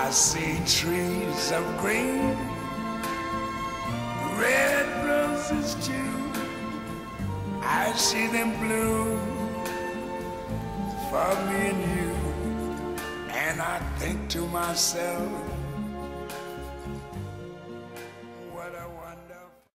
I see trees of green, red roses too. I see them bloom for me and you. And I think to myself,